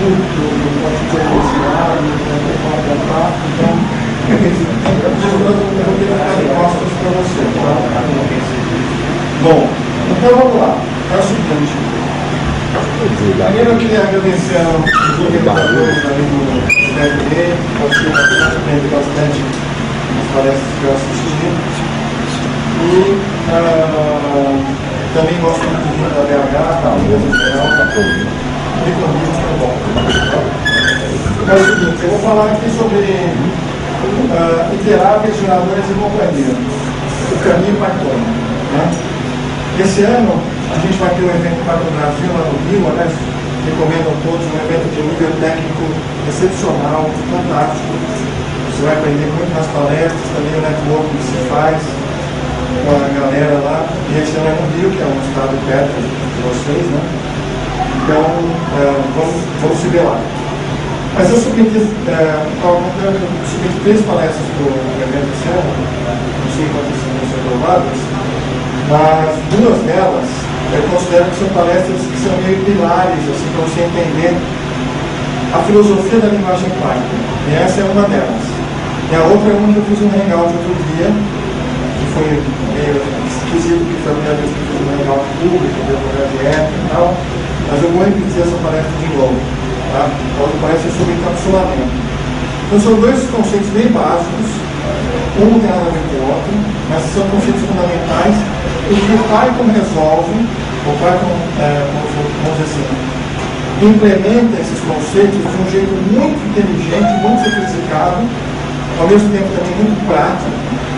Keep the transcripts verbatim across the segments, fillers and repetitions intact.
curto, não pode ser iniciado, não pode apontar. Então, eu vou ter que dar respostas para você. Tá? Bom, então vamos lá. É o seguinte. Primeiro eu queria agradecer aos organizadores ali do D R E, eu aprendi bastante as palestras que eu assisti. E uh, também gosto muito de vir da B H, da mesa em geral, da me convido para bom. É o seguinte, eu vou falar aqui sobre uh, iteráveis, geradores e companhia, o caminho Python. Né? Esse ano a gente vai ter um evento para o Brasil lá no Rio, aliás, recomendo a todos, um evento de nível técnico excepcional, fantástico. Você vai aprender muito nas palestras, também o network que se faz com a galera lá. E esse ano é no Rio, que é um estado perto de vocês, né? Então, é, vamos, vamos se ver lá. Mas eu submeti, é, eu submeti três palestras para o evento esse ano, não sei quantas vão ser aprovadas, mas duas delas eu considero que são palestras que são meio pilares, assim, para você entender a filosofia da linguagem Python. E essa é uma delas. E a outra é uma que eu fiz um hangout outro dia, que foi meio esquisito, porque foi a primeira vez que eu fiz um hangout público, deu uma dieta e tal, mas eu vou repetir essa palestra de novo. Tá? Então, parece sobre encapsulamento. Então, são dois conceitos bem básicos, um tem nada a ver com o outro, mas são conceitos fundamentais. O que o Python resolve, o Python, é, vamos dizer assim, implementa esses conceitos de um jeito muito inteligente, muito sofisticado, ao mesmo tempo também muito prático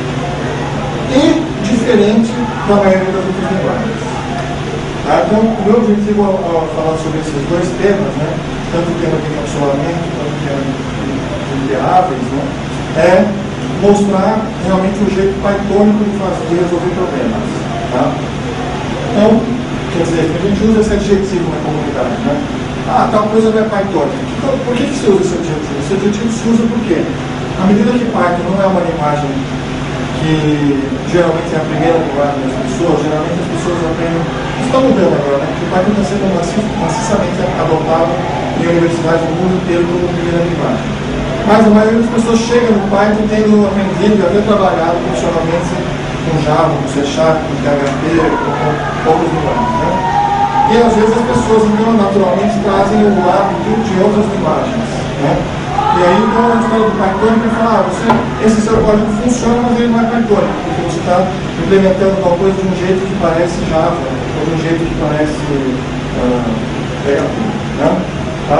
e diferente da maioria das outras linguagens. Tá? Então, o meu objetivo ao, ao falar sobre esses dois temas, né, tanto o tema de encapsulamento quanto o tema de iteráveis, né, é mostrar realmente o jeito pythonico de fazer e resolver problemas. Tá? Então, quer dizer, a gente usa esse adjetivo na comunidade, né? Ah, tal coisa não é pythonic. Então, por que, que se usa esse adjetivo? Esse adjetivo se usa por quê? À medida que Python não é uma linguagem que geralmente é a primeira linguagem das pessoas, geralmente as pessoas aprendem. Isso está mudando agora, né? Porque o Python está sendo maciçamente adotado em universidades do mundo inteiro como primeira linguagem. Mas a maioria das pessoas chega no Python tendo aprendido e até trabalhado profissionalmente com Java, com C Sharp, com P H P, com outras linguagens. Né? E às vezes as pessoas, então, naturalmente trazem o hábito de outras linguagens. Né? E aí, então, a história do Python vai falar, ah, você, esse seu código funciona, mas ele não é Python, porque você está implementando alguma coisa de um jeito que parece Java, ou de um jeito que parece uh, P H P. Né? Tá?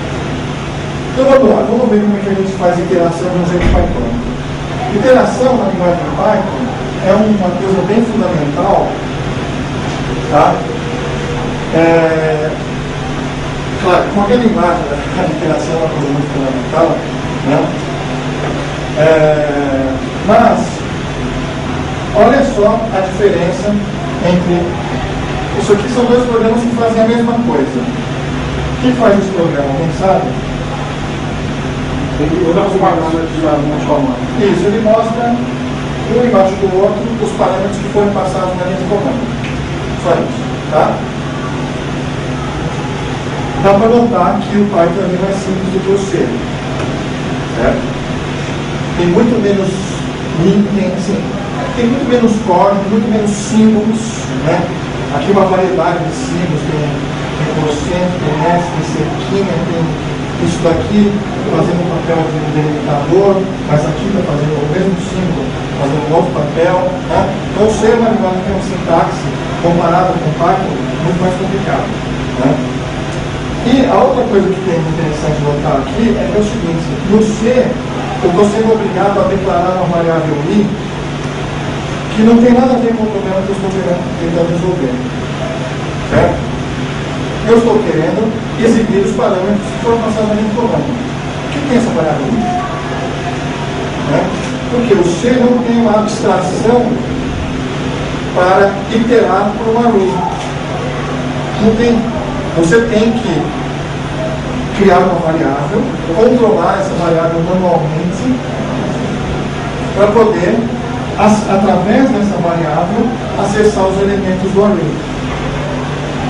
Então vamos lá, vamos ver como é que a gente faz interação de um jeito Python. Interação na linguagem Python é uma coisa bem fundamental, tá? É, claro, qualquer linguagem, a interação é uma coisa muito fundamental, né? É, mas, olha só a diferença entre... Isso aqui são dois programas que fazem a mesma coisa. O que faz esse programa? Quem sabe? Ele Isso, ele mostra um embaixo do outro os parâmetros que foram passados na linha de comando. Só isso, tá? Dá para notar que o Python é mais simples do que o C. Certo? Tem muito menos tem, assim, tem muito menos código, muito menos símbolos, né? Aqui uma variedade de símbolos, tem, tem porcento, tem S, tem cerquinha, tem isso daqui fazendo um papel de delimitador, mas aqui está fazendo o mesmo símbolo, fazendo um outro papel. Né? Então, o C é uma linguagem que tem uma sintaxe comparada com o Python muito mais complicado. Né? E a outra coisa que tem interessante notar aqui é que é o seguinte: no C, eu estou sendo obrigado a declarar uma variável i que não tem nada a ver com o problema que eu estou tentando resolver. Certo? Eu estou querendo exibir os parâmetros que foram passados na linha de comando. O que tem essa variável i? Né? Porque o C não tem uma abstração para iterar por um array. Não tem. Você tem que criar uma variável, controlar essa variável manualmente, para poder, as, através dessa variável, acessar os elementos do array.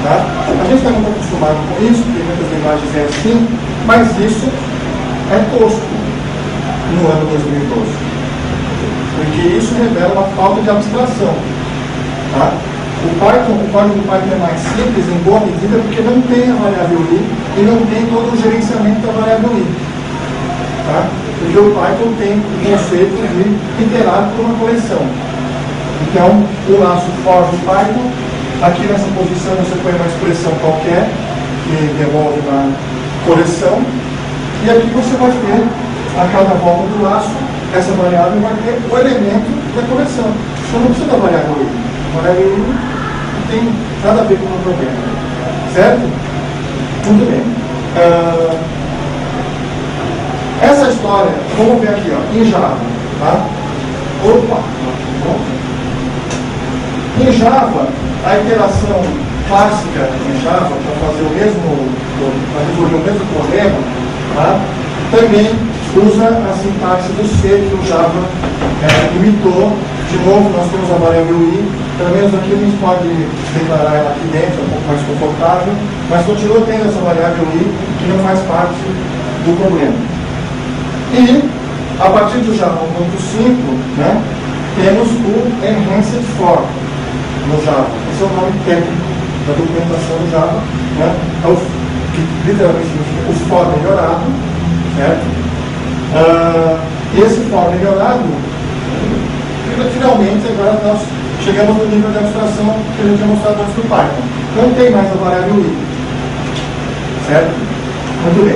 Tá? A gente está muito acostumado com isso, porque muitas linguagens é assim, mas isso é tosco no ano dois mil e doze. Porque isso revela uma falta de abstração. Tá? O Python, o código do Python é mais simples em boa medida porque não tem a variável i e não tem todo o gerenciamento da variável i. Tá? Porque o Python tem o conceito de iterar por uma coleção. Então, o laço for do Python, aqui nessa posição você põe uma expressão qualquer que devolve uma coleção, e aqui você vai ter, a cada volta do laço, essa variável vai ter o elemento da coleção. Então não precisa da variável i. A variável i não tem nada a ver com o problema. Certo? Muito bem. Uh, essa história, vamos ver aqui, ó, em Java. Tá? Opa! Bom. Em Java, a iteração clássica em Java, para fazer o mesmo, para resolver o mesmo problema, tá? Também usa a sintaxe do C que o Java é, imitou. De novo, nós temos a variável i, pelo menos aqui a gente pode declarar ela aqui dentro, é um pouco mais confortável, mas continua tendo essa variável i que não faz parte do problema. E, a partir do Java um ponto cinco, né, temos o Enhanced For no Java. Esse é o nome técnico da documentação do Java, né? É o que literalmente significa o for melhorado, certo? Uh, esse for melhorado, finalmente agora nós chegamos no nível de abstração que a gente tinha mostrado antes do Python. Não tem mais a variável i, certo? Muito bem.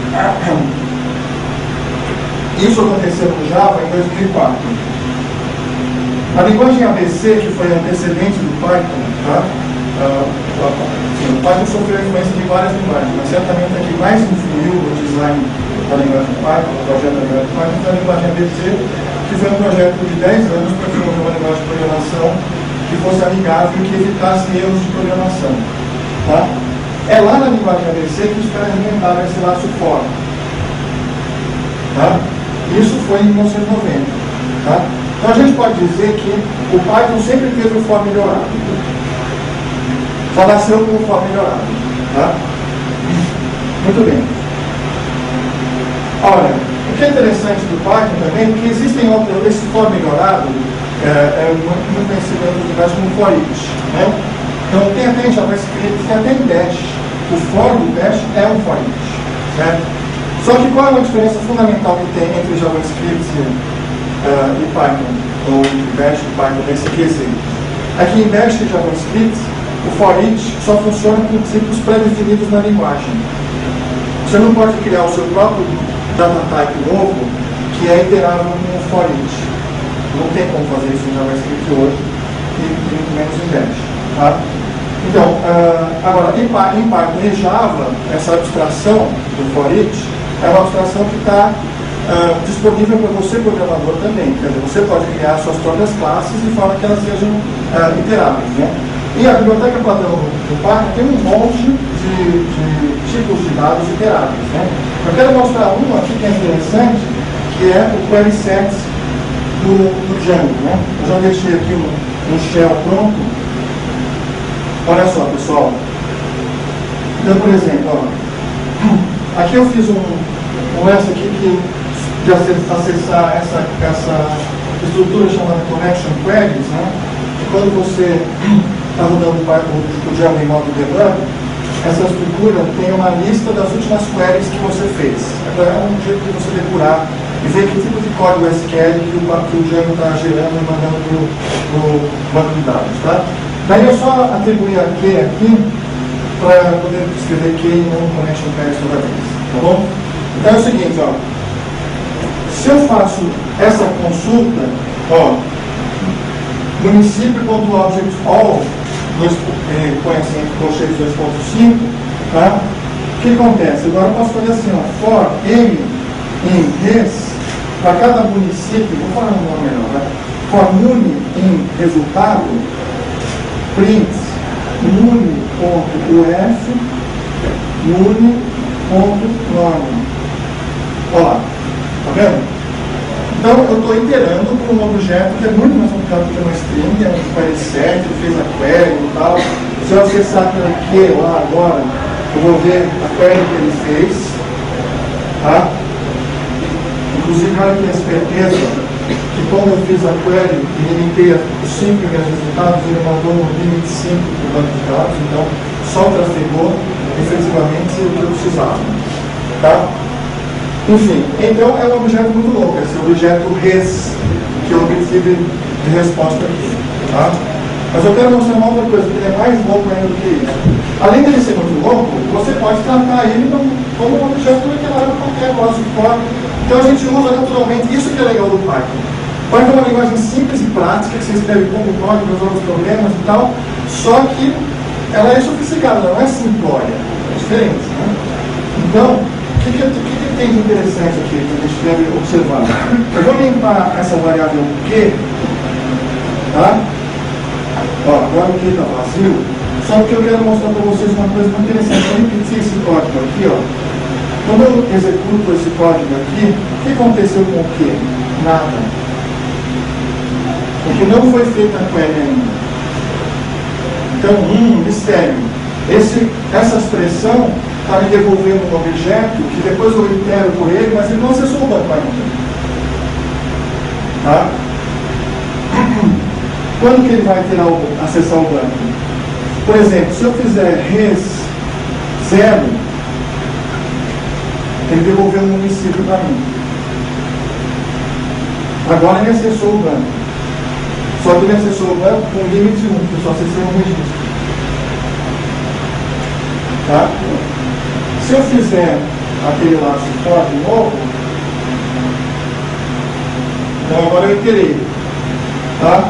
Isso aconteceu no Java em dois mil e quatro. A linguagem A B C, que foi antecedente do Python, tá? uh, sim, o Python sofreu a influência de várias linguagens, mas certamente a que mais influiu no design da linguagem Python, no projeto da linguagem Python, foi a linguagem A B C, que foi um projeto de dez anos para desenvolver uma linguagem de programação que fosse amigável e que evitasse erros de programação. Tá? É lá na linguagem A B C que os caras inventaram esse laço for. Tá? Isso foi em mil novecentos e noventa. Tá? Então a gente pode dizer que o Python sempre teve o for melhorado. Só nasceu com o for melhorado. Tá? Muito bem. Olha, o que é interessante do Python também é que existem outros, esse for melhorado é, é muito, muito conhecido em outros lugares como for each. Né? Então tem até em JavaScript, tem até em Bash. O for do Bash é um for each. Certo? Só que qual é a diferença fundamental que tem entre JavaScript Uh, e Python, ou Bash e Python nesse quesito? Aqui em Bash e JavaScript, o for each só funciona com princípios pré-definidos na linguagem. Você não pode criar o seu próprio data type novo que é iterável com o for each. Não tem como fazer isso em JavaScript hoje, e muito menos em Bash. Tá? Então, uh, agora, em, em Python e Java, essa abstração do for each é uma abstração que está Uh, disponível para você, programador, também. Quer dizer, você pode criar suas próprias classes de forma que elas sejam uh, iteráveis. Né? E a biblioteca padrão do Python tem um monte de, de tipos de dados iteráveis. Né? Eu quero mostrar um aqui que é interessante, que é o query set do, do Django. Né? Eu já deixei aqui um, um shell pronto. Olha só, pessoal. Então, por exemplo, ó, aqui eu fiz um, um essa aqui que de acessar essa, essa estrutura chamada Connection Queries, né? E quando você está rodando o Django em modo debug, essa estrutura tem uma lista das últimas queries que você fez. Agora é um jeito de você depurar e ver que tipo de código S Q L que o, que o Django está gerando e mandando para o banco de dados. Tá? Daí eu só atribuir a Q aqui para poder escrever Q e não Connection Queries toda vez. Tá bom? Então é o seguinte, ó. Se eu faço essa consulta, ó, município.objectAll, eh, põe assim entre colchetes dois ponto cinco, tá? O que acontece? Agora eu posso fazer assim, ó, for m em res, para cada município, vou falar um nome melhor, né? For muni em resultado, print muni.uf, muni.nome. Olha lá. Tá vendo? Então eu estou iterando por um objeto que é muito mais complicado do que uma string, é um query set, ele fez a query e tal. Se eu acessar pelo Q lá agora, eu vou ver a query que ele fez. Tá? Inclusive, olha que certeza que quando eu fiz a query e limitei os cinco primeiros resultados, ele mandou no limite cinco para o banco de dados, então só trafegou efetivamente o que eu precisava. Tá? Enfim, então é um objeto muito louco, esse objeto res que eu obtive de resposta aqui. Tá? Mas eu quero mostrar uma outra coisa, que ele é mais louco ainda do que isso. Além de ele ser muito louco, você pode tratar ele como um objeto que ela era qualquer classe de código. Então a gente usa naturalmente, isso que é legal do Python. Python é uma linguagem simples e prática, que você escreve como código, resolve os problemas e tal, só que ela é sofisticada, ela não é simplória, é diferente. Né? Então, o que, que, que, que tem de interessante aqui que a gente deve observar? Eu vou limpar essa variável Q, tá? Ó, agora o Q está vazio, só que eu quero mostrar para vocês uma coisa muito interessante. Eu repetir esse código aqui, ó. Quando eu executo esse código aqui, o que aconteceu com o Q? Nada. Porque não foi feita a query ainda. Então, hum, mistério. Esse, essa expressão está me devolvendo um objeto que depois eu itero por ele, mas ele não acessou o banco ainda. Tá? Quando que ele vai ter o, acessar o banco? Por exemplo, se eu fizer res zero, ele devolveu um município para mim. Agora ele acessou o banco. Só que ele acessou o banco com limite um, que eu só acessei um registro. Tá? Se eu fizer aquele laço for de novo, então agora eu iterei. Tá?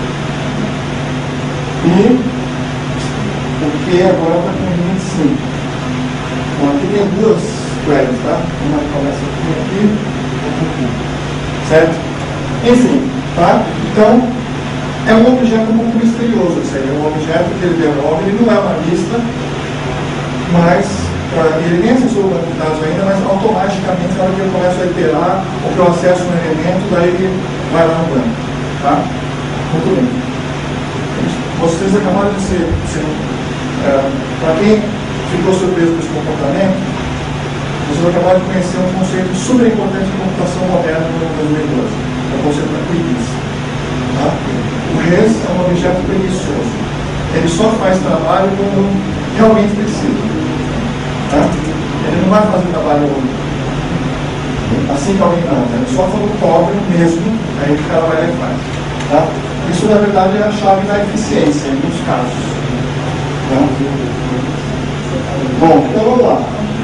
E o que agora está com limite cinco. Então aqui tem duas queries, tá? Uma começa aqui e aqui, outra aqui. Certo? Enfim, tá? Então, é um objeto um pouco misterioso. Isso aí é um objeto que ele devolve, ele não é uma lista, mas uh, ele nem acessou o banco de dados ainda, mas automaticamente, na hora que ele começa a iterar, ou que eu acesso um elemento, daí ele vai lá no banco. Tá? Muito bem. Vocês acabaram de ser, ser uh, para quem ficou surpreso com esse comportamento, vocês acabaram de conhecer um conceito super importante de computação moderna no dois mil e doze, é o conceito da preguiça. Tá? O res é um objeto preguiçoso. Ele só faz trabalho quando realmente precisa. Tá? Ele não vai fazer trabalho assim que alguém manda, ele só quando cobra mesmo, aí o cara vai lá e faz. Tá? Isso, na verdade, é a chave da eficiência, em muitos casos. Tá? Bom, então vamos lá.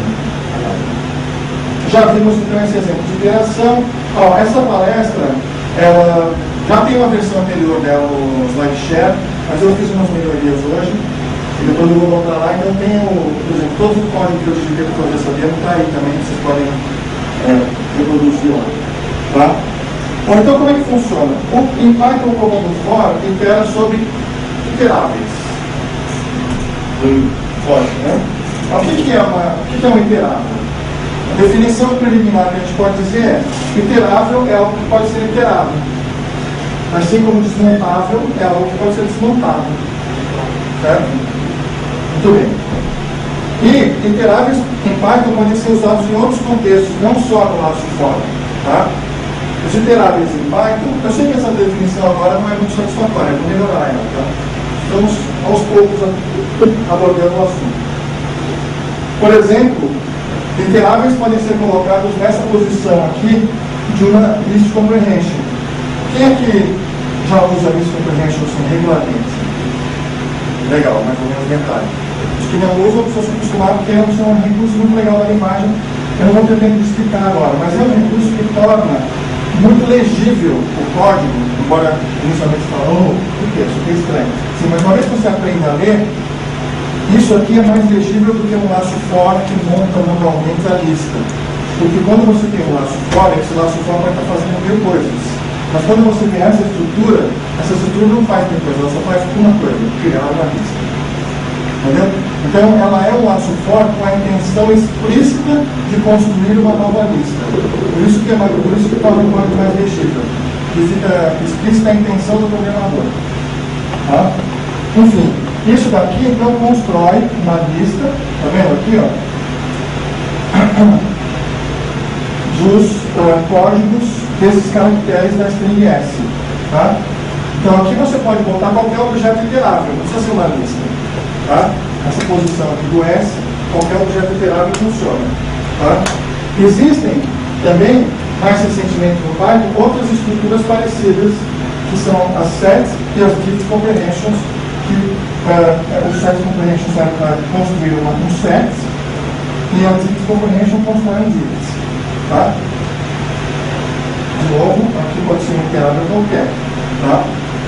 Já vimos então esse exemplo de interação. Ó, essa palestra, ela já tem uma versão anterior dela no SlideShare, mas eu fiz umas melhorias hoje, e depois eu vou voltar lá. Então tem, o, por exemplo, todo o código que eu tive para fazer essa demo está aí também, vocês podem é, reproduzir lá. Tá? Bom, então como é que funciona? O, em Python, o comando for itera sobre iteráveis. For, né? O que, que, é uma, o que, que é um iterável? A definição preliminar que a gente pode dizer é: iterável é algo que pode ser iterável, assim como desmontável é algo que pode ser desmontável. Certo? Muito bem. E iteráveis em Python podem ser usados em outros contextos, não só no laço for. Tá? Os iteráveis em Python, eu sei que essa definição agora não é muito satisfatória, eu vou melhorar ela. Tá? Estamos aos poucos abordando o assunto. Por exemplo, iteráveis podem ser colocados nessa posição aqui de uma list comprehension. Quem é que já usa list comprehension assim, regularmente? Legal, mais ou menos metade. Os que não usam, precisam se acostumar, porque é um recurso muito legal da linguagem. Eu não vou ter tempo de explicar agora, mas é um recurso que torna muito legível o código, embora inicialmente falou, oh, por quê? Isso aqui é estranho. Sim, mas uma vez que você aprende a ler, isso aqui é mais legível do que um laço for que monta normalmente a lista. Porque quando você tem um laço for, esse laço for vai estar fazendo mil coisas. Mas quando você tem essa estrutura, essa estrutura não faz mil coisas, ela só faz uma coisa, criar uma lista. Entendeu? Então ela é um laço for com a intenção explícita de construir uma nova lista. Por isso que é mais, por isso que torna o código mais legível. Que fica explícita a intenção do programador. Tá? Enfim. Isso daqui, então, constrói uma lista, tá vendo aqui, ó, dos uh, códigos desses caracteres da string S. Tá? Então, aqui você pode botar qualquer objeto iterável, não precisa ser uma lista. Tá? Essa posição aqui do S, qualquer objeto iterável funciona. Tá? Existem também, mais recentemente no Python, outras estruturas parecidas, que são as sets e as dict comprehensions, que uh, os sets comprehensions servem para construir uma, um set, e a dict comprehension constrói um dict. Tá? De novo, aqui pode ser um iterável qualquer. Tá?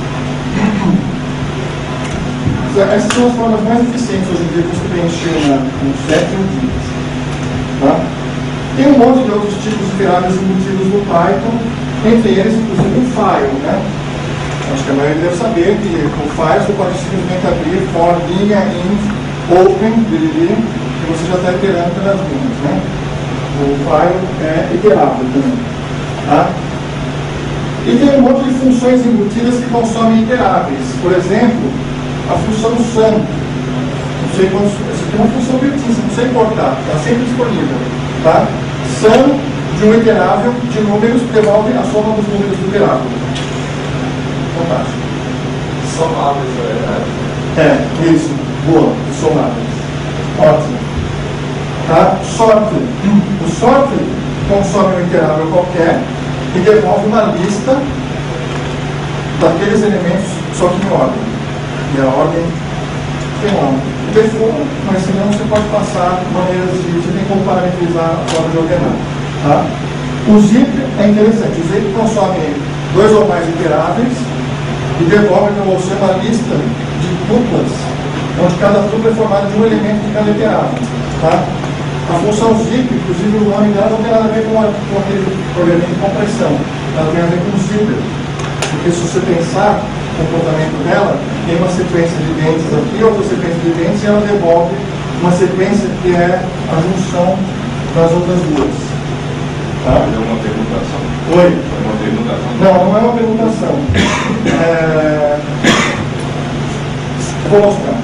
Essas são as formas mais eficientes hoje em dia de você preencher uma, um set e um dict. Tá? Tem um monte de outros tipos de iteráveis embutidos no Python, entre eles, inclusive, o file. Né? Acho que a maioria deve saber que o file você pode simplesmente abrir for linha int open, biriri, que você já está iterando pelas linhas. Né? O file é iterável também. Tá? E tem um monte de funções embutidas que consomem iteráveis. Por exemplo, a função sum. Não sei quantos. Essa aqui é uma função built-in, você não precisa importar, está sempre disponível. Tá? Sum de um iterável de números devolve a soma dos números do iterável. Fantástico. Somáveis, na verdade. É, isso. Boa. Somáveis. Ótimo. Tá? Sort. O sort consome um iterável qualquer e devolve uma lista daqueles elementos, só que em ordem. E a ordem tem nome. O default, mas senão você pode passar maneiras de. Você tem como parametrizar a forma de ordenar. Tá? O zip é interessante. O zip consome dois ou mais iteráveis e devolve para você uma lista de tuplas, onde cada tupla é formada de um elemento de cada iterável. Tá? A função zip, inclusive o nome dela não tem nada a ver com, a, com aquele programinha de compressão, ela tem a ver com o zipper. Porque se você pensar o comportamento dela, tem uma sequência de dentes aqui, outra sequência de dentes, e ela devolve uma sequência que é a junção das outras duas. Tá? É uma permutação. Oi? É uma permutação. Não, não é uma permutação. É... Eu vou mostrar.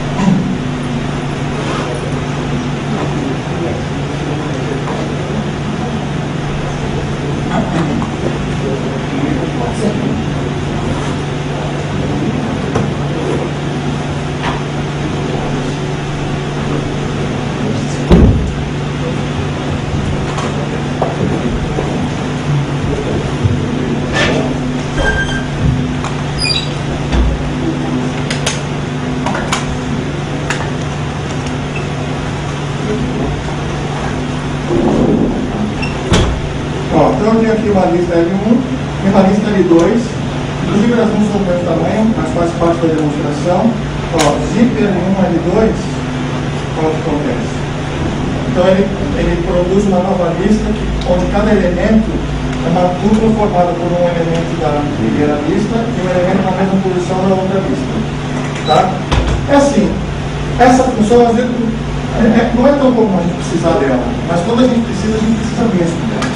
Então eu tenho aqui uma lista L um e uma lista L dois. Inclusive elas não são do mesmo tamanho, mas faz parte da demonstração. Ó, zip L um, L dois, olha o que acontece. Então ele, ele produz uma nova lista que, onde cada elemento é uma tupla formada por um elemento da primeira lista e um elemento na mesma posição da outra lista. Tá? É assim, essa função às vezes é, é, não é tão comum a gente precisar dela, mas quando a gente precisa, a gente precisa mesmo dela.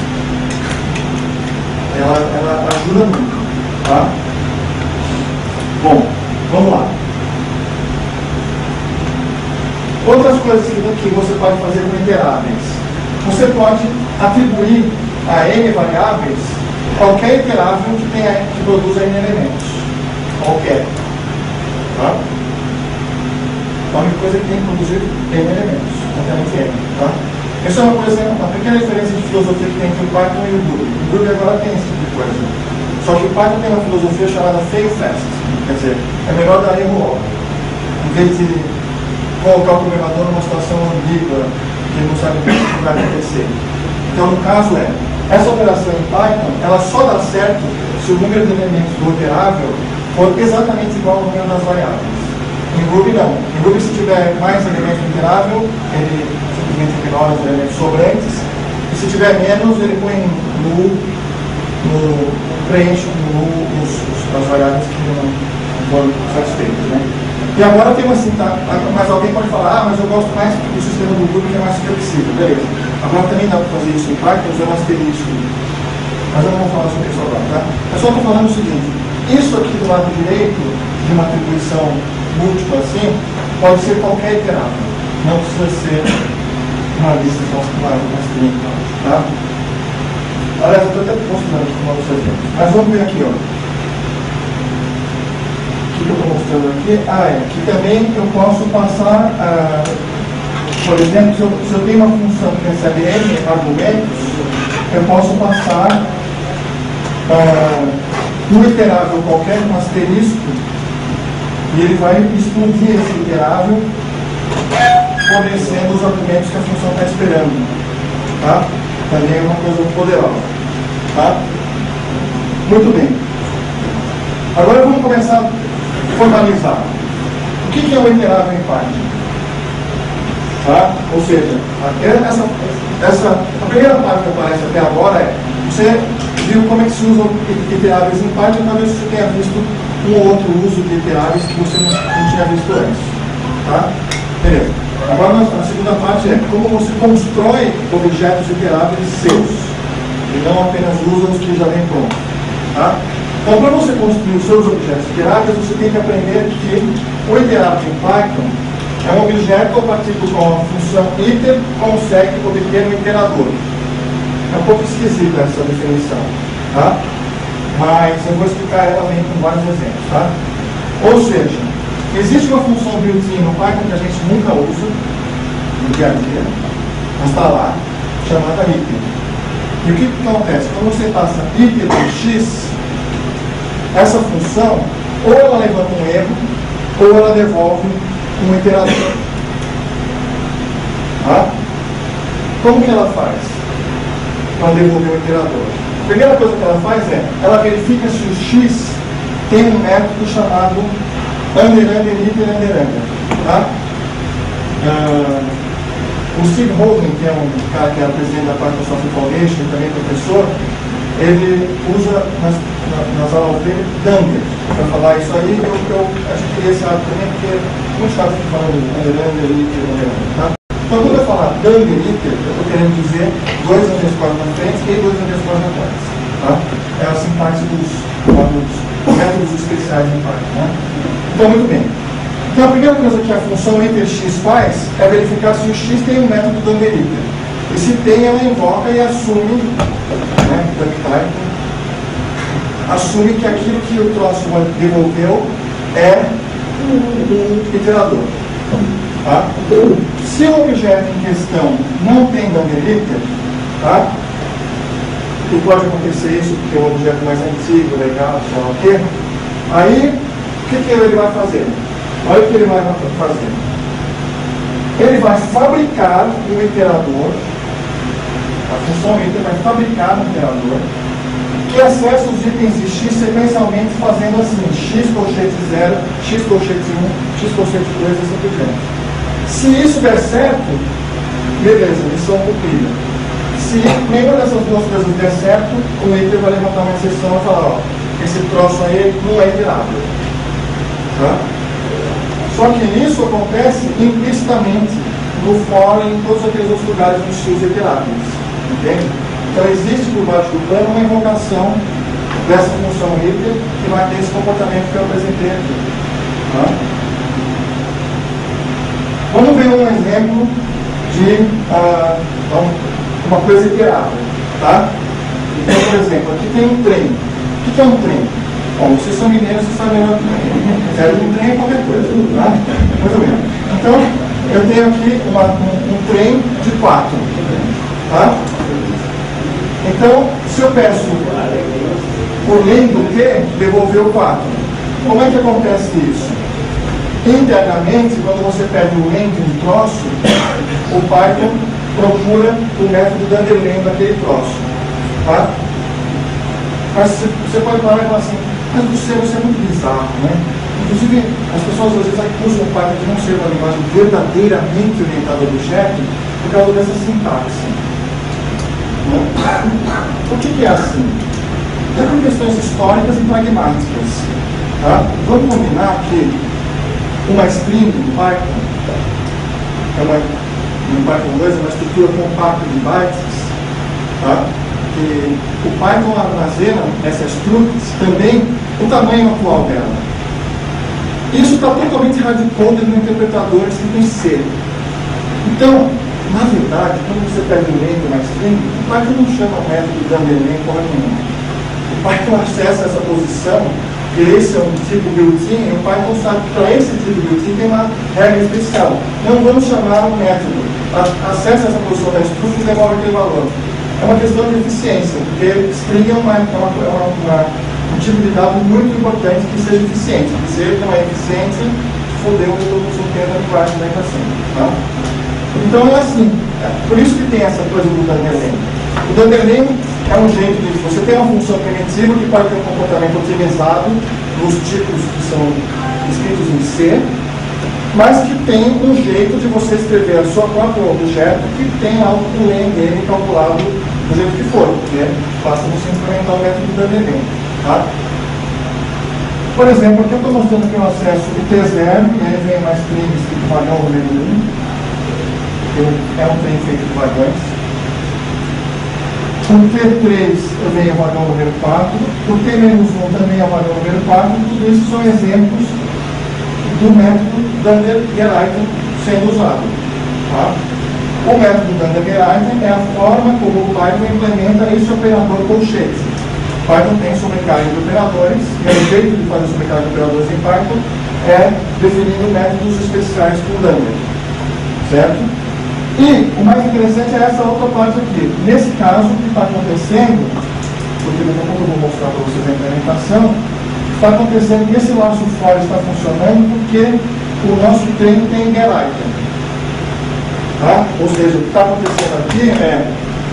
Ela, ela ajuda muito, tá? Bom, vamos lá. Outras coisas que você pode fazer com iteráveis. Você pode atribuir a N variáveis qualquer iterável que, tenha, que produza N elementos. Qualquer. Tá? A única coisa que tem que produzir N elementos. Até N, tá? Essa é uma coisa, uma pequena diferença de filosofia que tem entre o Python e o Groovy. O Groovy agora tem esse tipo de coisa. Só que o Python tem uma filosofia chamada fail fast. Quer dizer, é melhor dar erro logo. Em vez de colocar o programador numa situação ambígua, que ele não sabe o que vai acontecer. Então, no caso é, essa operação em Python, ela só dá certo se o número de elementos do iterável for exatamente igual ao número das variáveis. Em Groovy não. Em Groovy, se tiver mais elementos do iterável, ele simplesmente ignora os elementos sobrantes, e se tiver menos, ele põe null, no, preenche no null os, os, as variáveis que não foram satisfeitas. Né? E agora tem uma sintaxe, mas alguém pode falar, ah, mas eu gosto mais do sistema do Groovy que é mais flexível. Beleza. Agora também dá para fazer isso em Python, usando asterisco. Mas eu não vou falar sobre isso agora, tá? Eu só estou falando o seguinte, isso aqui do lado direito de uma atribuição múltipla assim, pode ser qualquer iterável. Não precisa ser uma lista uma lista, tá? Aliás, eu estou até mostrando aqui como você vê. Mas vamos ver aqui, ó. O que eu estou mostrando aqui? Ah, é. Aqui também eu posso passar, ah, por exemplo, se eu, se eu tenho uma função que recebe N argumentos, eu posso passar ah, um iterável qualquer com asterisco e ele vai explodir esse iterável fornecendo os argumentos que a função está esperando. Tá? Também é uma coisa poderosa. Tá? Muito bem. Agora vamos começar a formalizar. O que é um iterável em Python? Tá? Ou seja, essa, essa, a primeira parte que aparece até agora é: você viu como é que se usam iteráveis em Python, talvez você tenha visto um ou outro uso de iteráveis que você não, não tinha visto antes. Tá? Beleza. Agora a segunda parte é como você constrói objetos iteráveis seus e não apenas usa os que já vem prontos. Tá? Então, para você construir os seus objetos iteráveis, você tem que aprender que o iterável em Python é um objeto a partir do qual a função iter consegue obter um iterador. É um pouco esquisita essa definição, tá? Mas eu vou explicar ela bem com vários exemplos. Tá? Ou seja, existe uma função built-in no Python que a gente nunca usa no dia a dia, mas está lá, chamada iter. E o que, que acontece? Quando você passa iter por x, essa função, ou ela levanta um erro, ou ela devolve um iterador. Tá? Como que ela faz para devolver o iterador? A primeira coisa que ela faz é, ela verifica se o x tem um método chamado under, under, iter, under, under. Tá? Uh, o Steve Holden, que é um cara que é presidente da Python Software Foundation, também professor, ele usa nas, nas aulas dele Dunder para falar isso aí. Eu, eu acho que esse hábito também, porque muitos casos estão falando under, under, iter, under, under. Tá? Então, quando eu falar Dunder, iter, eu estou querendo dizer dois underscores na frente e dois underscores atrás. Tá? É a sintaxe dos módulos, métodos especiais em Python. Né? Então, muito bem. Então, a primeira coisa que a função iterx faz é verificar se o x tem um método dunder iter. E se tem, ela invoca e assume, né, assume que aquilo que o troço devolveu é um iterador. Tá? Se o objeto em questão não tem dunder iter, tá? E pode acontecer isso porque é um objeto mais antigo, legal, sei lá o quê. Aí, o que, que ele vai fazer? Olha o que ele vai fazer. Ele vai fabricar um iterador, a função iter vai fabricar um iterador que acessa os itens de x sequencialmente fazendo assim, x colchete zero, x colchete um, x colchete dois e assim por diante. Se isso der certo, beleza, missão cumprida. Se nenhuma dessas duas coisas der certo, o iter vai levantar uma exceção e falar, ó, esse troço aí não é iterável. Tá? Só que isso acontece implicitamente no for e em todos aqueles outros lugares dos x iteráveis. Entende? Então existe por baixo do plano uma invocação dessa função iter que vai ter esse comportamento que eu apresentei aqui. Tá? Vamos ver um exemplo de uh, uma coisa iterável. Tá? Então, por exemplo, aqui tem um trem. O que é um trem? Bom, vocês são mineiros, vocês sabem melhor que eu. Sério, um trem é qualquer coisa, tá? Mais ou menos. Então, eu tenho aqui uma, um, um trem de quatro. Tá? Então, se eu peço por lendo T, devolveu quatro. Como é que acontece isso? Internamente, quando você pede o len de um troço, o Python procura o método de underline daquele troço. Tá? Mas você pode parar e falar assim, mas você, você é muito bizarro, né? Inclusive, as pessoas às vezes acusam o Python de não ser uma linguagem verdadeiramente orientada ao objeto por causa dessa sintaxe. Por que, que é assim? É por questões históricas e pragmáticas. Tá? Vamos combinar que uma string do Python, é uma, no Python dois, é uma estrutura compacta de bytes, tá? Que o Python armazena essa struct também o tamanho atual dela. Isso está totalmente hard-coded no interpretador escrito em C. Então, na verdade, quando você pega um length mais string, o Python não chama o método de underline porra nenhuma. O Python acessa essa posição, que esse é um tipo built-in, e o Python sabe que para esse tipo built-in tem uma regra especial. Não vamos chamar o método. Acessa essa posição da struct e devolve aquele valor. É uma questão de eficiência, porque string é, uma, é, uma, é uma, uma, um tipo de dado muito importante que seja eficiente. Se ele não é eficiente, fodeu todo o desempenho da linguagem da equação. Tá? Então é assim, é por isso que tem essa coisa do underline. O underline é um jeito de você ter uma função primitiva que pode ter um comportamento otimizado nos tipos que são escritos em C, mas que tem um jeito de você escrever a sua própria objeto que tem lá o len dele calculado do jeito que for, porque basta você implementar o método do underline. Tá? Por exemplo, aqui eu estou mostrando aqui o acesso do T zero, e aí vem mais trem escrito vagão número um. É um trem feito de vagões. O T três também é o vagão número quatro. O T menos um também é o vagão número quatro. Tudo isso são exemplos do método Dunder-Geriten sendo usado. Tá? O método Dunder-Geriten é a forma como o Python implementa esse operador colchete. O Python tem sobrecarga de operadores, e o jeito de fazer sobrecarga de operadores em Python é definindo métodos especiais com Dunder. Certo? E o mais interessante é essa outra parte aqui. Nesse caso, o que está acontecendo, porque daqui a pouco eu vou mostrar para vocês a implementação, está acontecendo que esse laço for está funcionando porque o nosso treino tem Geriten. Tá? Ou seja, o que está acontecendo aqui é...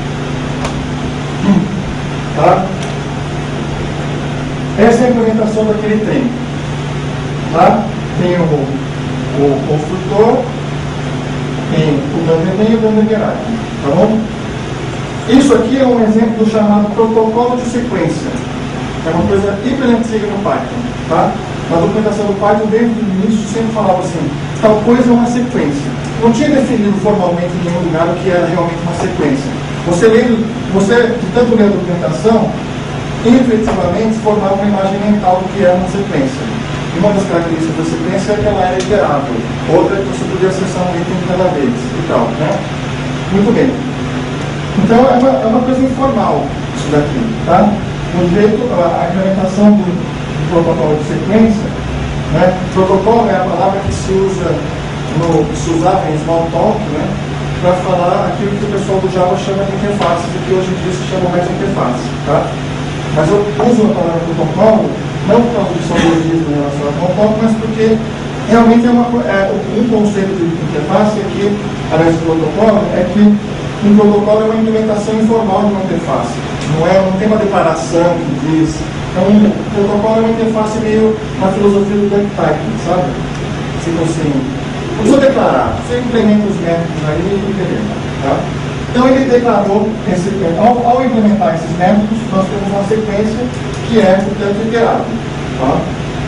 Tá? Essa é a implementação daquele treino. Tá? Tem o, o construtor, tem o Dunder e o Dunder-Geriten, tá bom? Isso aqui é um exemplo do chamado protocolo de sequência. É uma coisa hiper antiga no Python, tá? Na documentação do Python, desde o início, sempre falava assim, tal coisa é uma sequência. Não tinha definido formalmente em nenhum lugar o que era realmente uma sequência. Você, lendo, você de tanto ler a documentação, efetivamente formava uma imagem mental do que era uma sequência. Uma das características da sequência é que ela era iterável, outra é que você podia acessar um item de cada vez e tal, né? Muito bem. Então é uma, é uma coisa informal isso daqui, tá? No jeito, a, a implementação do, do protocolo de sequência, né? Protocolo é a palavra que se usa, no, que se usava em Smalltalk, né? Para falar aquilo que o pessoal do Java chama de interface, e que hoje em dia se chama mais de interface, tá? Mas eu uso a palavra protocolo não por causa de saudosismo em relação ao protocolo, mas porque realmente é, uma, é um conceito de interface é que, aliás, do protocolo, é que um protocolo é uma implementação informal de uma interface. Não, é, não tem uma declaração que diz. Então, um protocolo é uma interface meio na filosofia do duck-typing, sabe? Tipo assim, não precisa declarar, você implementa os métodos aí e beleza, tá? Então ele declarou, esse, ao, ao implementar esses métodos, nós temos uma sequência que é, portanto, iterável. Tá?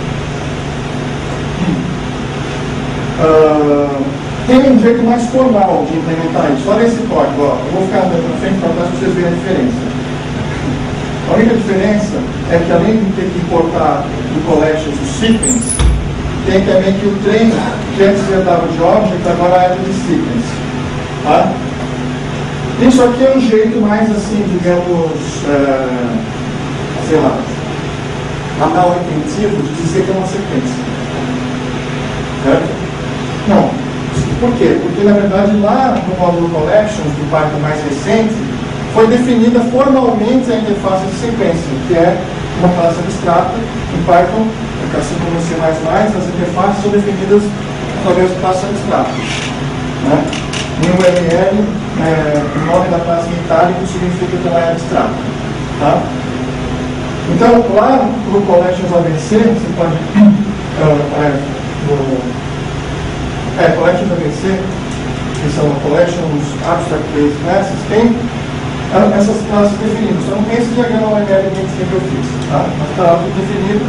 Uh, tem um jeito mais formal de implementar isso. Olha esse código, ó. Eu vou ficar andando para frente para trás para vocês verem a diferença. A única diferença é que, além de ter que importar do collections o sequence, tem também que o train, que antes herdava de object, agora herda de sequence. Tá? Isso aqui é um jeito mais, assim, digamos, é, sei lá, mal intensivo de dizer que é uma sequência. Certo? Não. Por quê? Porque, na verdade, lá no módulo Collections, do Python mais recente, foi definida formalmente a interface de sequência, que é uma classe abstrata. Em Python, assim como em C mais mais, as interfaces são definidas através de classes abstratas. Né? Em U M L, é, o nome da classe em itálico significa que ela é abstrata. Tá? Então, lá no Collections A B C, você pode. Uh, é, no, é, Collections A B C, que são Collections Abstract Base Classes, tem uh, essas classes definidas. Só não tem esse diagrama U M L que eu fiz. Tá? Mas está tudo definido.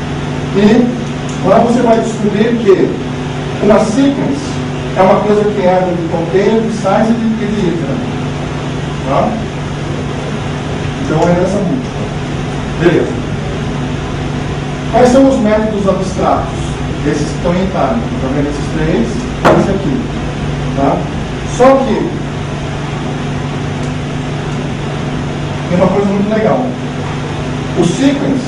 E lá você vai descobrir que uma sequence é uma coisa que herda de container, de size e de, de letra. Tá? Então é essa múltipla. Beleza. Quais são os métodos abstratos? esses que estão em itálico, está vendo esses três, e esse aqui, tá? Só que tem uma coisa muito legal. O sequence,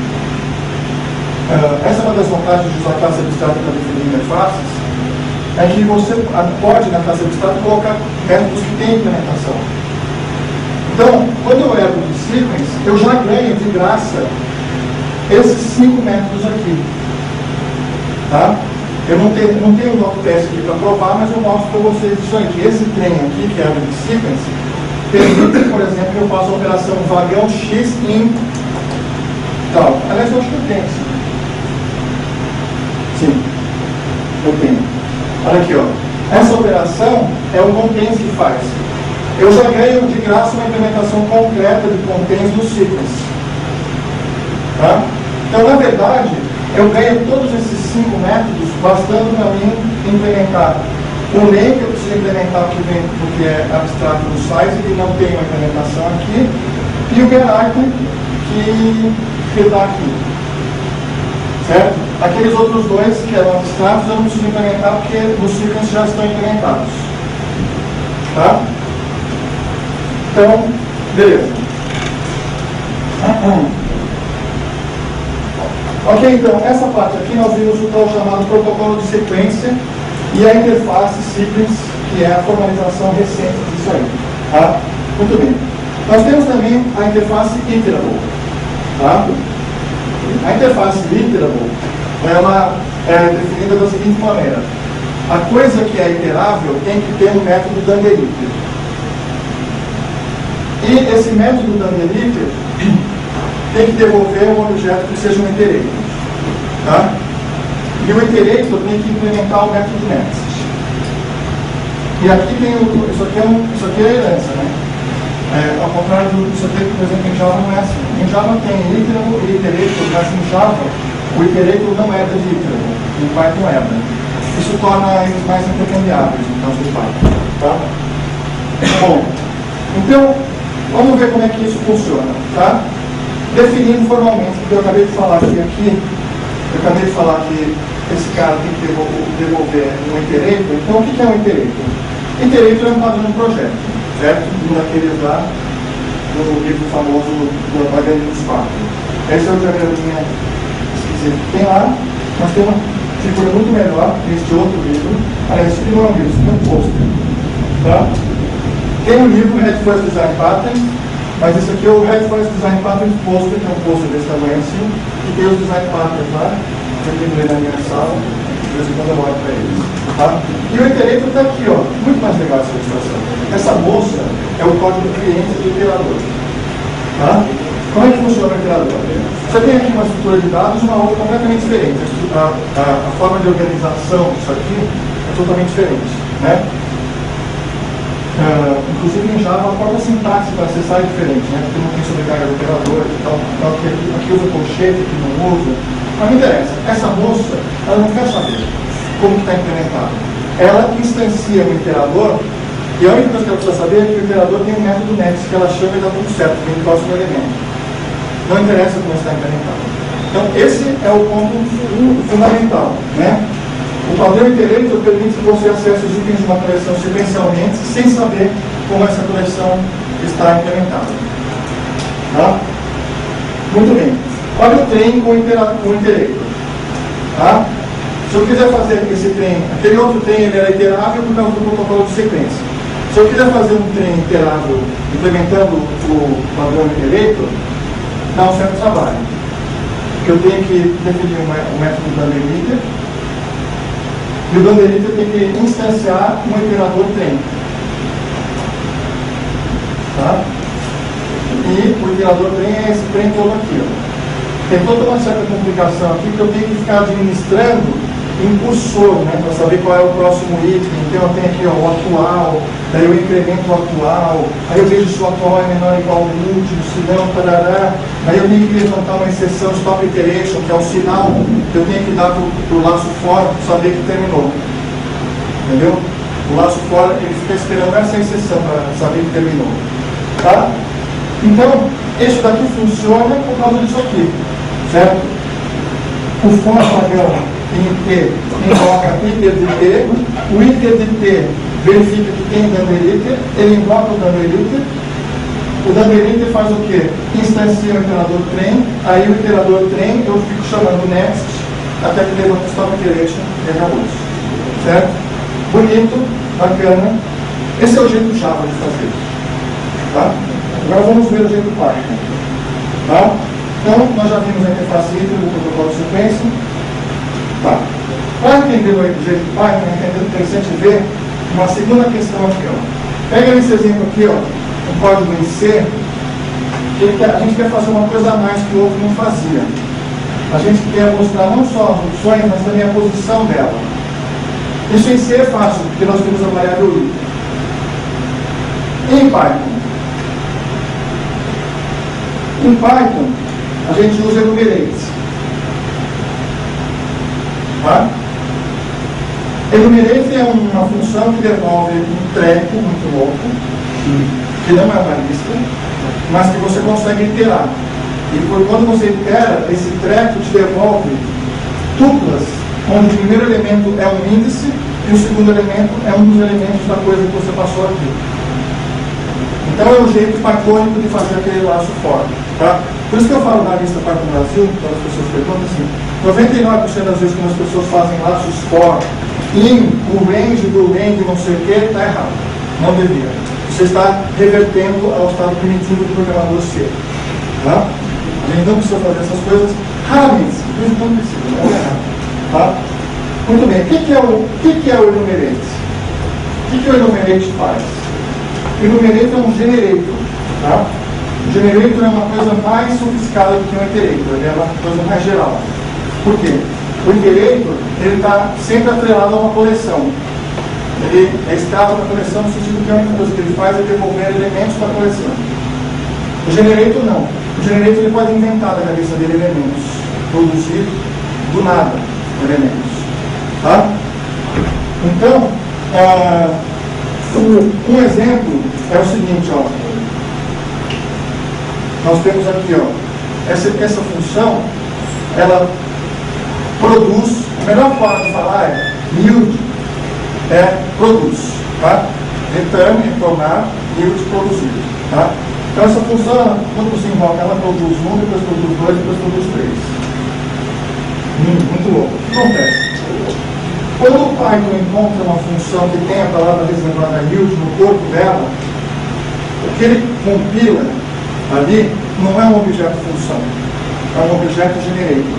uh, essa é uma das vantagens de usar a classe abstrata para definir interfaces, é que você pode, na classe abstrata, colocar métodos que têm implementação. Então, quando eu ergo de sequence, eu já ganho de graça esses cinco métodos aqui. Tá? Eu não tenho, não tenho o notepad aqui para provar, mas eu mostro para vocês isso aqui. Esse trem aqui, que é o de sequence, permite, por exemplo, que eu faça a operação vagão X em tal. Aliás, eu acho que eu tenho sim. Sim, eu tenho. Olha aqui, ó. Essa operação é o contains que faz. Eu já ganho de graça uma implementação concreta de contains no sequence. Tá? Então, na verdade, eu ganho todos esses cinco métodos bastando para mim implementar o name que eu preciso implementar que vem, porque é abstrato do size e não tem uma implementação aqui, e o hierarchy que está aqui. Certo? Aqueles outros dois que eram abstratos eu não preciso implementar porque nos sequence já estão implementados. Tá? Então, beleza. Ok, então, essa parte aqui nós vimos o tal chamado protocolo de sequência e a interface sequence, que é a formalização recente disso aí. Tá? Muito bem. Nós temos também a interface iterable. Tá? A interface iterable, ela é definida da seguinte maneira. A coisa que é iterável tem que ter um método Dunderiter. E esse método Dunderiter tem que devolver um objeto que seja um iterator. Tá? E o iterator tem que implementar o método next. E aqui tem o, isso aqui é, um, isso aqui é a herança, né? É, ao contrário disso aqui, por exemplo, em Java não é assim. Em Java tem iterable e iterator, mas em Java o iterator não é de iterable, em Python é. Né? Isso torna eles mais intercambiáveis no caso do Python. Tá? Bom, então vamos ver como é que isso funciona. Tá? Definindo formalmente, porque eu acabei de falar que aqui, eu acabei de falar que esse cara tem que devolver um iterator. Então o que é um iterator? Iterator é um padrão de projeto, certo? Um daqueles lá no livro famoso do Paganismo dos Quatro. Esse é o diagraminha esquisito que tem lá. Nós temos uma figura muito melhor neste outro livro. Aliás, esse livro não é um livro, esse é um pôster. Tá? Tem o livro Red First Design Patterns, mas esse aqui é o Red First Design Patterns Poster, que é um pôster desse tamanho assim, e tem os design patterns lá, que eu tenho que ler na minha sala, de vez em quando eu olho para eles. Tá? E o iterator está aqui, ó, muito mais legal essa ilustração. Essa moça é o código cliente do iterador. Tá? Como é que funciona o iterador? Você tem aqui uma estrutura de dados e uma outra completamente diferente. A, a, a forma de organização disso aqui é totalmente diferente. Né? Uh, inclusive em Java a própria sintaxe para acessar é diferente, né? Porque não tem sobrecarga do operador e tal, então aqui, aqui usa colchete, aqui não usa. Mas não interessa, essa moça, ela não quer saber como está implementado. Ela instancia o iterador e a única coisa que ela precisa saber é que o iterador tem um método next que ela chama e dá tudo certo, vem do próximo elemento. Não interessa como está implementado. Então esse é o ponto fundamental, né? O padrão iterator permite que você acesse os itens de uma coleção sequencialmente sem saber como essa coleção está implementada. Tá? Muito bem. Olha o trem com o iterator. Tá? Se eu quiser fazer esse trem, aquele outro trem ele era iterável por causa do protocolo de sequência. Se eu quiser fazer um trem iterável implementando o padrão iterator, dá um certo trabalho. Porque eu tenho que definir o método Dunderiter. E o Dunderiter tem que instanciar um iterador trem. Tá? E o iterador trem é esse trem todo aqui. Ó. Tem toda uma certa complicação aqui que eu tenho que ficar administrando em cursor, né, para saber qual é o próximo item. Então eu tenho aqui ó, o atual, daí eu incremento o atual, aí eu vejo se o atual é menor ou igual ao último, se não, tarará. Aí eu tenho que levantar uma exceção stop iteration, que é o sinal que eu tenho que dar para o laço fora para saber que terminou. Entendeu? O laço fora, ele fica esperando essa exceção para saber que terminou. Tá? Então, isso daqui funciona por causa disso aqui. Certo? O for padrão em T invoca iter de T, o iter de T verifica que tem dumber-iter, ele invoca o dumber-iter, o dumber-iter faz o quê? Instancia o iterador train, aí o iterador train eu fico chamando next, até que leva o stop iteration e acabou isso. Certo? Bonito, bacana. Esse é o jeito Java de fazer. Tá? Agora vamos ver o jeito Python. Tá? Então, nós já vimos a interface híbrida do protocolo de sequência. Tá. Para entender o jeito Python, é interessante ver uma segunda questão aqui. Ó. Pega esse exemplo aqui, ó, um código em C, que a gente quer fazer uma coisa a mais que o outro não fazia. A gente quer mostrar não só as funções, mas também a posição dela. Isso em C é fácil, porque nós temos a variável i. Em Python, em Python, a gente usa enumerate. Tá? Enumerate é uma função que devolve um treco muito louco, que não é uma lista, mas que você consegue iterar. E por quando você itera, esse treco te devolve tuplas, onde o primeiro elemento é um índice e o segundo elemento é um dos elementos da coisa que você passou aqui. Então é um jeito pythonico de fazer aquele laço for. Tá? Por isso que eu falo na lista Python Brasil, quando as pessoas perguntam assim, noventa e nove por cento das vezes quando as pessoas fazem laços for, in, o range do range não sei o que, está errado. Não devia. Você está revertendo ao estado primitivo do programador C. Tá? A gente não precisa fazer essas coisas raramente, mas não precisa, não é errado. Tá? Muito bem, o que, que, é, o, o que, que é o enumerate? O que, que o enumerate faz? O enumerate é um generator. Tá? O generator é uma coisa mais sofisticada do que um iterator, ele é uma coisa mais geral. Por quê? O iterator está sempre atrelado a uma coleção. Ele é escravo da coleção no sentido que a única coisa que ele faz é devolver elementos para a coleção. O generator não. O generator ele pode inventar da cabeça dele elementos, produzir do nada elementos. Tá? Então, uh, um exemplo é o seguinte, ó. Nós temos aqui, ó, essa, essa função, ela produz, a melhor forma de falar é yield, é produz, tá? Return, retornar, yield, produzir, tá? Então essa função, quando você invoca, ela produz um, depois produz dois, depois produz três. Hum, muito louco. O que acontece? Quando o Python encontra uma função que tem a palavra reservada yield no corpo dela, o que ele compila ali não é um objeto função, é um objeto generator.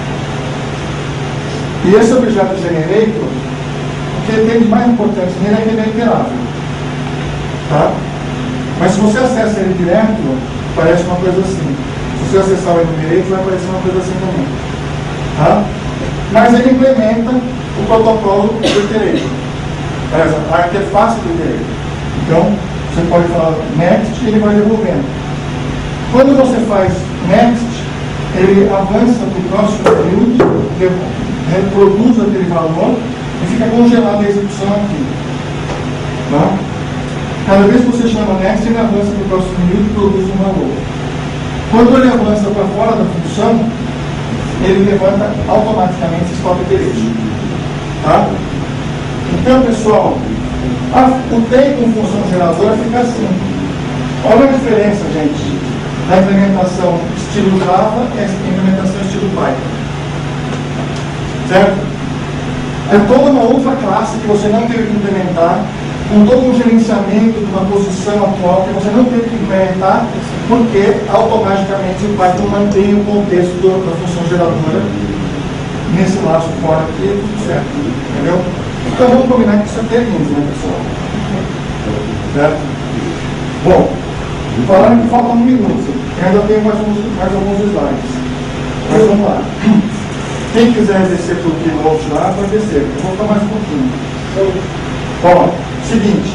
E esse objeto generator, o que ele tem de mais importante nele é que ele é iterável. Tá? Mas se você acessa ele direto, parece uma coisa assim. Se você acessar o enumerate, vai aparecer uma coisa assim também. Tá? Mas ele implementa o protocolo do iterator. A interface do iterator. Então, você pode falar next e ele vai devolvendo. Quando você faz next, ele avança para o próximo período, reproduz aquele valor e fica congelada a execução aqui. Tá? Cada vez que você chama next, ele avança para o próximo período e produz um valor. Quando ele avança para fora da função, ele levanta automaticamente stop iteration. Tá? Então, pessoal, a, o tem com função geradora fica assim. Olha a diferença, gente, da implementação estilo Java e a implementação estilo Python. Certo? É toda uma outra classe que você não teve que implementar, com todo um gerenciamento de uma posição atual que você não teve que implementar, porque automaticamente o Python mantém o contexto do, da função geradora nesse laço fora aqui, tudo certo. Entendeu? Então vamos combinar que isso aqui é lindo, né, pessoal? Certo? Bom, falaram que falta um minuto. Eu ainda tenho mais, uns, mais alguns slides. Mas vamos lá. Quem quiser descer para o keynote lá, vai descer. Eu vou ficar mais um pouquinho. Ó, seguinte.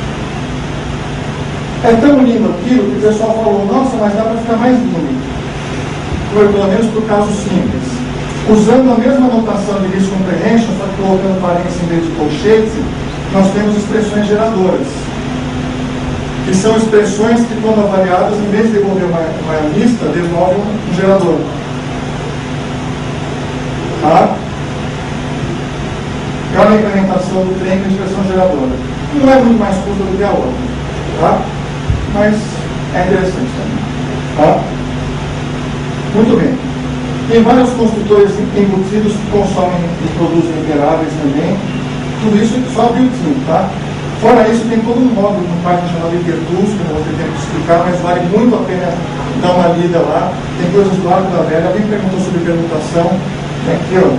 É tão lindo aquilo que o pessoal falou, nossa, mas dá para ficar mais lindo. Foi pelo menos por caso simples. Usando a mesma notação de list comprehension, só que colocando parênteses em vez de colchete, nós temos expressões geradoras. Que são expressões que, quando avaliadas, em vez de devolver uma, uma lista, devolvem um gerador. Tá? que olha a implementação do trem com expressão geradora. Não é muito mais curta do que a outra, tá? Mas é interessante também. Tá? Muito bem. Tem vários construtores embutidos que consomem e produzem imperáveis também. Tudo isso só built-in, tá? Fora isso, tem todo um módulo no Python chamado Hypertools, que não vou ter tempo de explicar, mas vale muito a pena dar uma lida lá. Tem coisas do arco da velha. Alguém perguntou sobre permutação. Tem aqui, ó.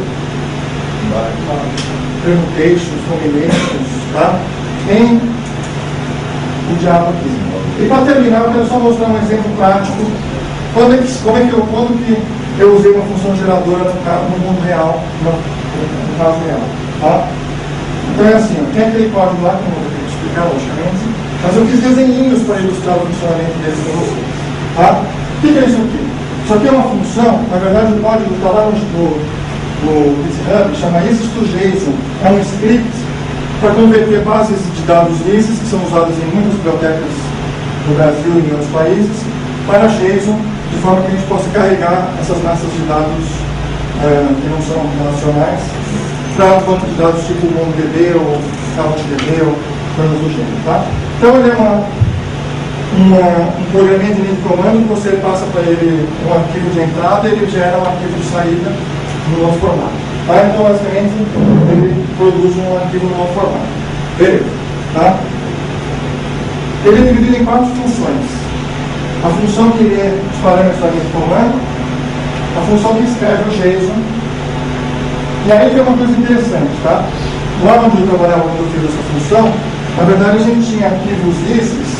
Permutations, combinations, tá? Tem o Java aqui. E para terminar, eu quero só mostrar um exemplo prático. Quando é que, como é que eu, quando que eu usei uma função geradora no, caso, no mundo real, no, no caso real, tá? Então é assim, ó, tem aquele código lá, que eu não vou ter que explicar, logicamente, mas eu fiz desenhinhos para ilustrar o funcionamento desse para você, tá? O que, que é isso aqui? Isso aqui é uma função, na verdade o código está lá no, no, no GitHub, chama IsIs2JSON, é um script para converter bases de dados Isis, que são usadas em muitas bibliotecas no Brasil e em outros países, para JSON, de forma que a gente possa carregar essas massas de dados uh, que não são relacionais para banco de dados tipo MongoDB ou CouchDB ou coisas do gênero, tá? Então ele é uma, uma, um programinha de linha de comando que você passa para ele um arquivo de entrada e ele gera um arquivo de saída no novo formato. Tá? Então basicamente ele produz um arquivo no novo formato. Beleza, tá? Ele é dividido em quatro funções. A função que lê os parâmetros da linha de comando, a função que escreve o JSON. E aí tem uma coisa interessante, tá? Lá onde eu trabalhava, quando eu fiz essa função, na verdade a gente tinha arquivos Isis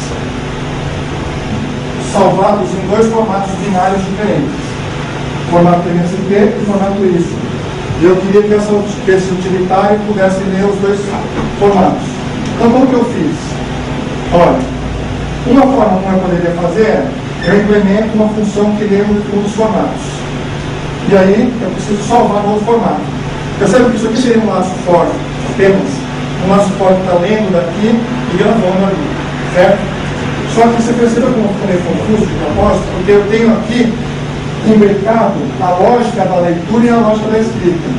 salvados em dois formatos binários diferentes, formato M S P e formato I S O. E eu queria que, essa, que esse utilitário pudesse ler os dois formatos. Então como que eu fiz? Olha, uma forma como eu poderia fazer é, eu implemento uma função que lê um dos formatos. E aí eu preciso salvar no outro formato. Percebe que isso aqui seria um laço for apenas. Um laço for que está lendo daqui e gravando ali. Certo? Só que você perceba como eu ficou meio confuso de propósito, porque eu tenho aqui imbricado a lógica da leitura e a lógica da escrita.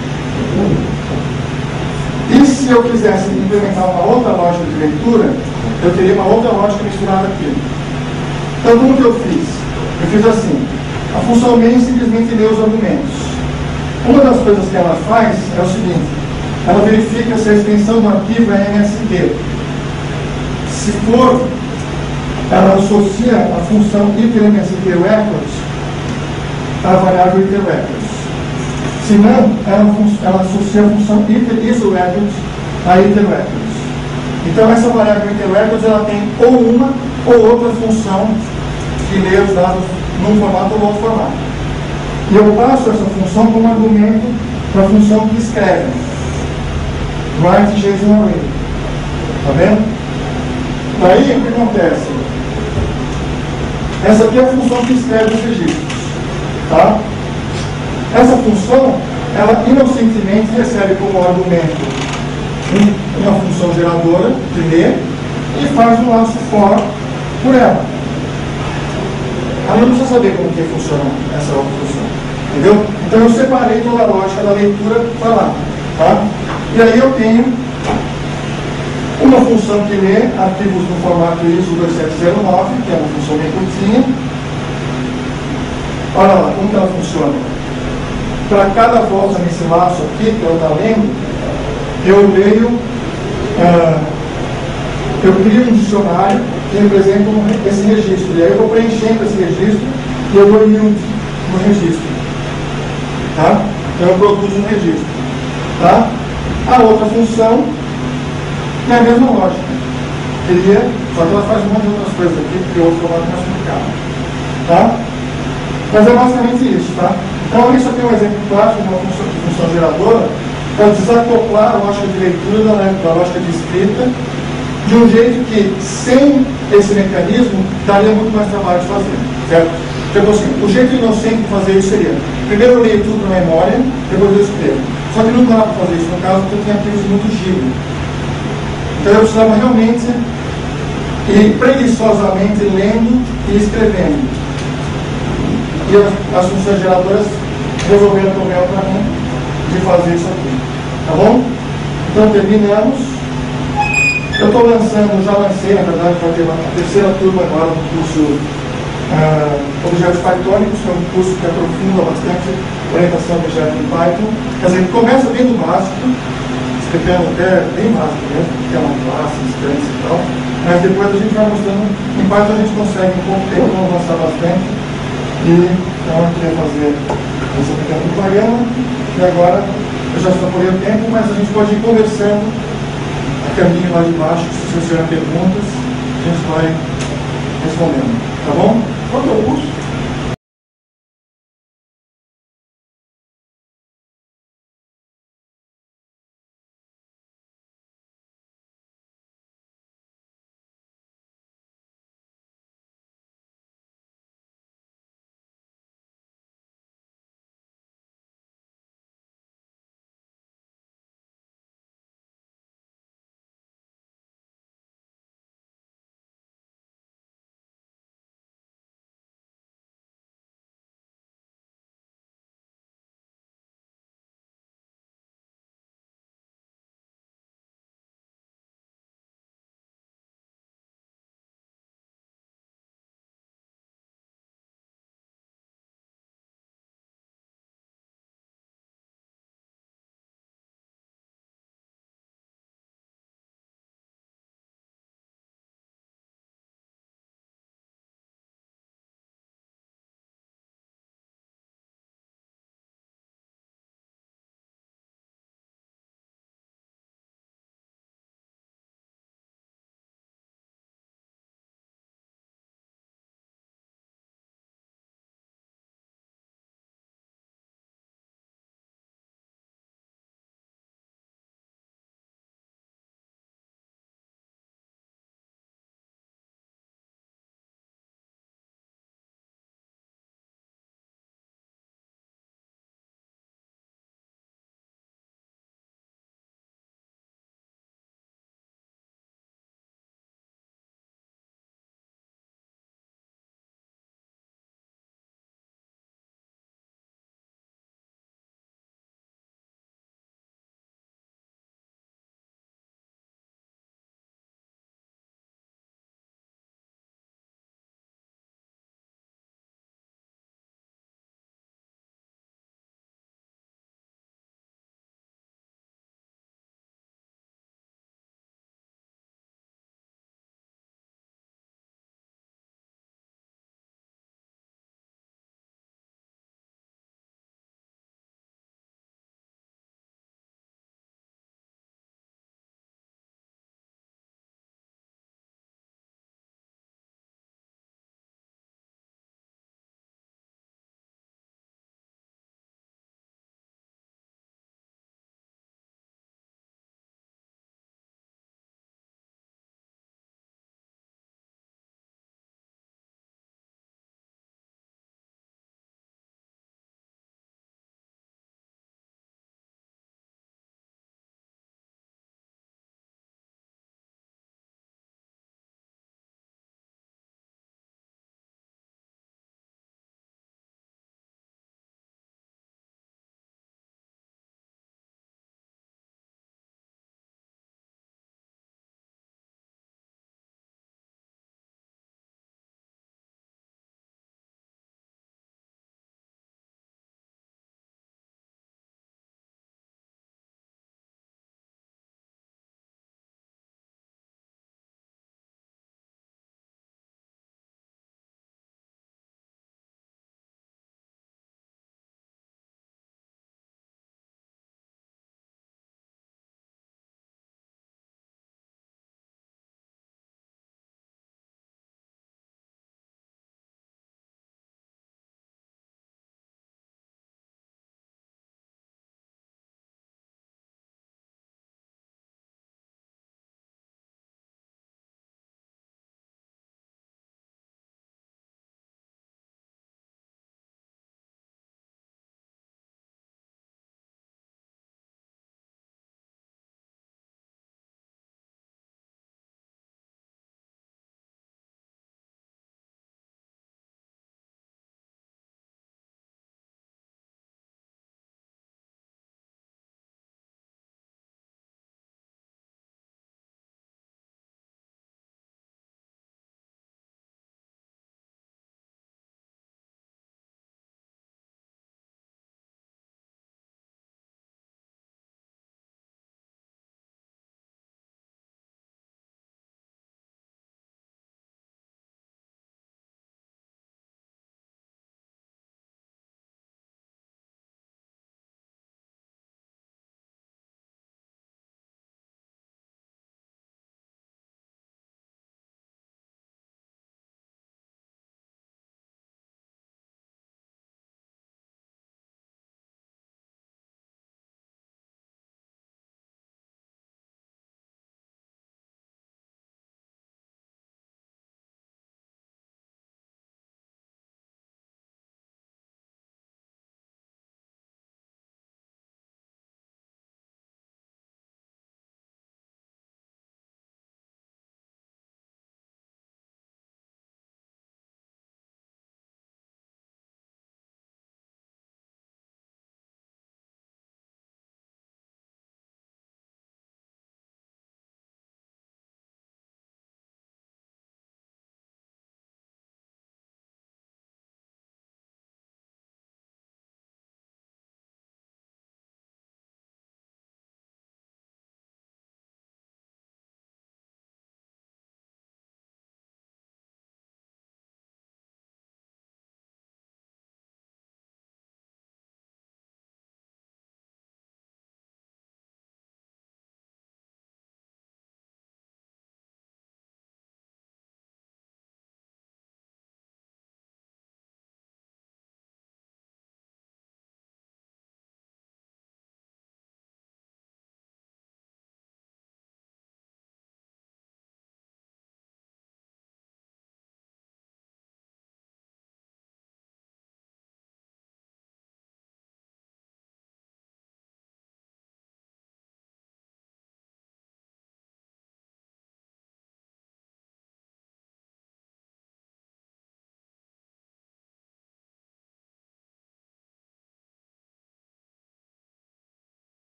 E se eu quisesse implementar uma outra lógica de leitura, eu teria uma outra lógica misturada aqui. Então, como que eu fiz? Eu fiz assim. A função main simplesmente lê os argumentos. Uma das coisas que ela faz é o seguinte. Ela verifica se a extensão do arquivo é M S P. Se for, ela associa a função iter_msp_records à variável iter_records. Se não, ela, ela associa a função iter_isoRecords a iter_records. Então essa variável iter_records ela tem ou uma ou outra função que lê os dados num formato ou no outro formato. E eu passo essa função como argumento para a função que escreve. Write JSON Array. Tá vendo? Daí o que acontece? Essa aqui é a função que escreve os registros. Tá? Essa função, ela inocentemente recebe como argumento uma função geradora de ler e faz um laço for por ela. Ela não precisa saber como que funciona essa outra função. Entendeu? Então eu separei toda a lógica da leitura para lá. Tá? E aí eu tenho uma função que lê arquivos no formato I S O dois sete zero nove, que é uma função bem curtinha. Olha lá, como que ela funciona. Para cada volta nesse laço aqui, que ela está lendo, eu leio, uh, eu crio um dicionário que representa esse registro. E aí eu vou preenchendo esse registro e eu dou yield no registro. Tá? Então eu produzo um registro. Tá? A outra função é a mesma lógica. Queria, só que ela faz um monte de outras coisas aqui, porque o outro formato é mais complicado. Tá? Mas é basicamente isso. Tá? Então isso aqui é um exemplo prático de uma função, de função geradora para desacoplar a lógica de leitura da, da lógica de escrita de um jeito que, sem esse mecanismo, daria muito mais trabalho de fazer. Certo? Tipo assim, o jeito inocente de fazer isso seria: primeiro eu leio tudo para a memória, depois eu escrevo. Só que não dá para fazer isso, no caso, porque eu tenho arquivos muito giros. Então eu precisava realmente ir preguiçosamente lendo e escrevendo. E as, as funções geradoras resolveram o problema para mim de fazer isso aqui. Tá bom? Então terminamos. Eu estou lançando, já lancei, na verdade, vai ter a terceira turma agora do curso uh, Objetos Pythônicos, que é um curso que aprofunda bastante orientação a objetos em Python. Quer dizer, começa bem do básico, escrevendo até bem básico mesmo, que é uma classe, instância e tal, mas depois a gente vai mostrando, em Python a gente consegue em pouco tempo avançar bastante, e então eu queria fazer essa pequena propaganda, e agora eu já extrapolei o tempo, mas a gente pode ir conversando a caminho lá de baixo, se vocês tiverem perguntas, a gente vai respondendo, tá bom? Qual que é o curso?